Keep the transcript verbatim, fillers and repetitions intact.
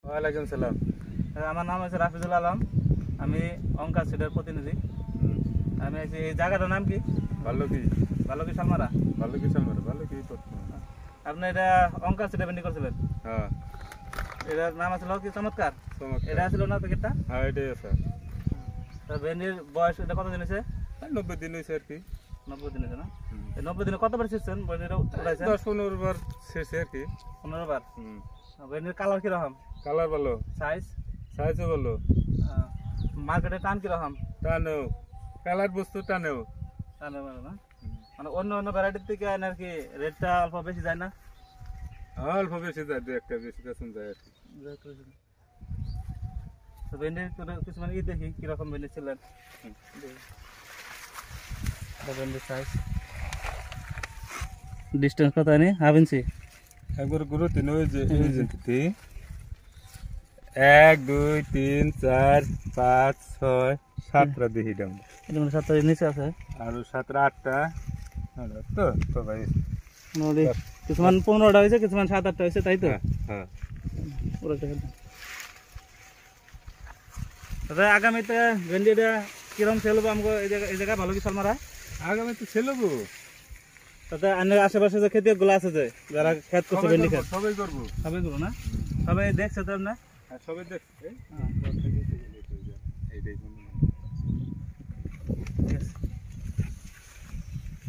ওয়ালাইকুম সালাম। আমার নাম হচ্ছে রাফিজুল আলম, আমি অঙ্কা সিডের প্রতিনিধি। আমি আছি এই জায়গাটার নাম কি? ভাল্লুকি। ভাল্লুকি শালমারা। ভাল্লুকি শালমারা, ভাল্লুকি। আপনি এটা অঙ্কা সিডে ভেন্ডি করছিলেন? হ্যাঁ। এটার নাম আছিল কি চমৎকার? চমৎকার। এটা ছিল না প্যাকেটটা? হ্যাঁ, এটাই আছে। তা ভেন্ডির বয়স এটা কত দিন হয়েছে? নব্বই দিন হয়েছে আর কি। নব্বই দিন হয়েছে না? এই নব্বই দিনে কতবার ছিঁড়ছেন ভেন্ডিটা উঠাইছেন? দশ পনেরো বার ছেড়ছে আর কি। পনেরো বার। হুম। ভেন্ডির কালার কিরকম? কালার ভালো, সাইজ? সাইজও ভালো। মার্কেটে টান কিরকম? টানেও, কালার বস্তু টানেও। টানে ভালো না? মানে অন্য অন্য ভ্যারাইটির থেকে আর কি রেটটা অল্প বেশি যায় না? অল্প বেশি যায়, দু একটা বেশি বেতন যায় আর কি। তো ভেন্ডির কিছু মানে ই দেখি কিরকম ভেন্ডি ছিলেন। ভেন্ডির সাইজ ডিস্টেন্স কত নেই? হাফ ইঞ্চি একবার গুরু তিন ওই যে এই যে এক দুই তিন চার পাঁচ ছয় সাতটা দেখি দাম। এটা মানে সাতটা নিচে আছে আর সাতটা আটটা তো তো ভাই কিছুমান পনেরোটা হয়েছে, কিছুমান সাত আটটা হয়েছে, তাই তো? হ্যাঁ। দাদা আগামীতে ভেন্ডিটা কিরকম সেল হবো আমাকে এই জায়গায় এই জায়গায় ভালো কি শালমারা? আগামীতে ছেলেবো তাতে অনেক আশেপাশে যে খেতে গুলো আছে যে যারা খেত করছে ভেন্ডি খেত সবাই করবো, সবাই করবো না? সবাই দেখছে তো না? সবাই দেখছে।